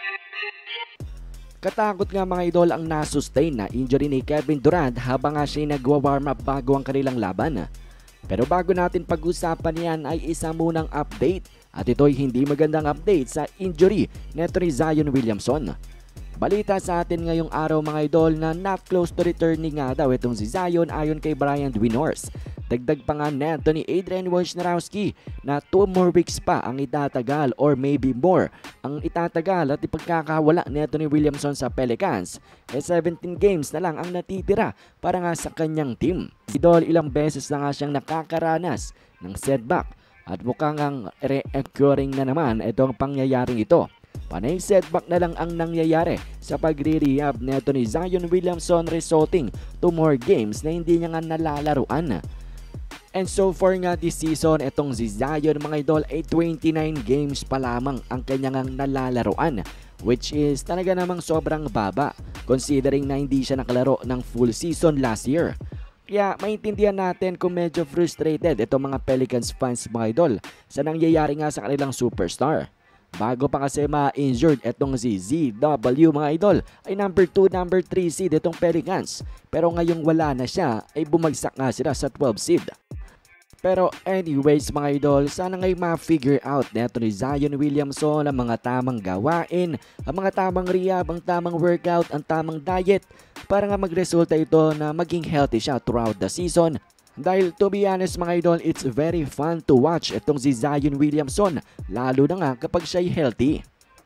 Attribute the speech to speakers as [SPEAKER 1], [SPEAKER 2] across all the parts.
[SPEAKER 1] Katakot nga mga idol ang nasustain na injury ni Kevin Durant habang nga siya nagwa-warm up bago ang kanilang laban. Pero bago natin pag-usapan yan ay isa munang update, at ito'y hindi magandang update sa injury neto ni Zion Williamson. Balita sa atin ngayong araw mga idol na not close to returning nga daw itong si Zion ayon kay Brian Windhorst. Dagdag pa nga neto ni Adrian Wojnarowski na 2 more weeks pa ang itatagal or maybe more ang itatagal at ipagkakawala neto ni Williamson sa Pelicans. 17 games na lang ang natitira para nga sa kanyang team. Idol, ilang beses na nga siyang nakakaranas ng setback at mukhang ang reoccurring na naman itong pangyayaring ito. Panay setback na lang ang nangyayari sa pagre-rehab neto ni Zion Williamson resulting to more games na hindi niya nga nalalaruan. And so far nga this season, itong si Zion mga idol ay 29 games pa lamang ang kanyang nalalaruan, which is talaga namang sobrang baba considering na hindi siya nakalaro ng full season last year. Kaya maintindihan natin kung medyo frustrated itong mga Pelicans fans mga idol sa nangyayari nga sa kanilang superstar. Bago pa kasi ma-injured itong si ZW mga idol ay number 2, number 3 seed itong Pelicans. Pero ngayong wala na siya ay bumagsak nga sila sa 12 seed. Pero anyways mga idol, sana ngay ma-figure out neto ni Zion Williamson ang mga tamang gawain, ang mga tamang rehab, ang tamang workout, ang tamang diet para nga magresulta ito na maging healthy siya throughout the season. Dahil to be honest mga idol, it's very fun to watch itong si Zion Williamson, lalo na nga kapag siya'y healthy.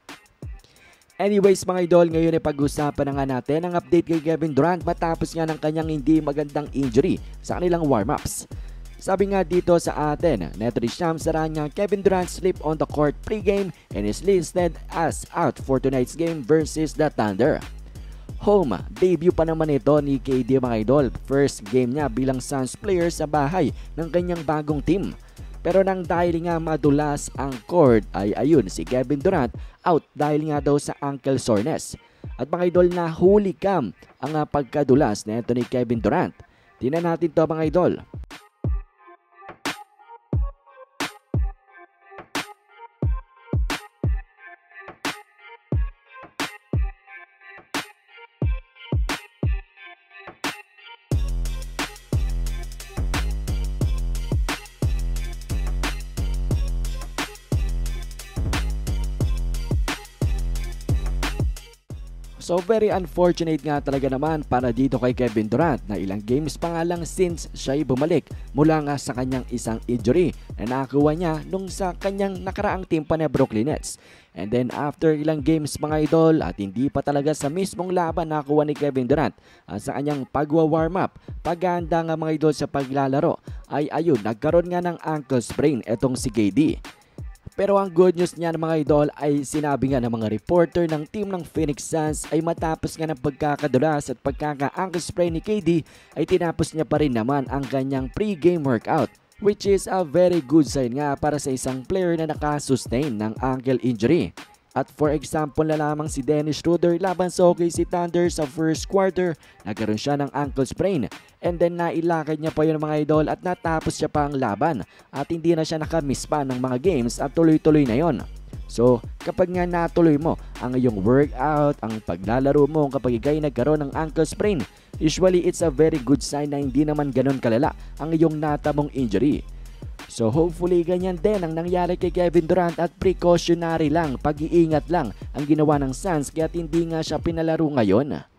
[SPEAKER 1] Anyways mga idol, ngayon ay pag-usapan na nga natin ang update kay Kevin Durant matapos nga ng kanyang hindi magandang injury sa kanilang warm-ups. Sabi nga dito sa atin, neto ni Shams Saranya, Kevin Durant slipped on the court pre-game and is listed as out for tonight's game versus the Thunder. Home debut pa naman ito ni KD mga idol. First game niya bilang Suns player sa bahay ng kanyang bagong team. Pero nang dahil nga madulas ang court ay ayun si Kevin Durant out dahil nga daw sa ankle soreness. At mga idol na huli cam ang pagkadulas na ito ni Kevin Durant. Tingnan natin to mga idol. So very unfortunate nga talaga naman para dito kay Kevin Durant na ilang games pa nga lang since siya'y bumalik mula nga sa kanyang isang injury na nakakuha niya nung sa kanyang nakaraang team pa na Brooklyn Nets. And then after ilang games mga idol at hindi pa talaga sa mismong laban nakakuha ni Kevin Durant sa kanyang pagwa-warm up, paghahanda nga mga idol sa paglalaro ay ayun nagkaroon nga ng ankle sprain etong si KD. Pero ang good news niya mga idol ay sinabi nga ng mga reporter ng team ng Phoenix Suns ay matapos nga ng pagkakadulas at pagkaka-ankle sprain ni KD ay tinapos niya pa rin naman ang kanyang pre-game workout, which is a very good sign nga para sa isang player na nakasustain ng ankle injury. At for example na lamang si Dennis Schroeder laban sa OKC Thunder sa first quarter, nagkaroon siya ng ankle sprain and then nailakad niya pa yun mga idol at natapos siya pa ang laban at hindi na siya nakamiss pa ng mga games at tuloy-tuloy na yon. So kapag nga natuloy mo ang iyong workout, ang paglalaro mo kapag ikay nagkaroon ng ankle sprain, usually it's a very good sign na hindi naman ganun kalala ang iyong natamong injury. So hopefully ganyan din ang nangyari kay Kevin Durant at precautionary lang, pag-iingat lang ang ginawa ng Suns kaya hindi nga siya pinalaro ngayon.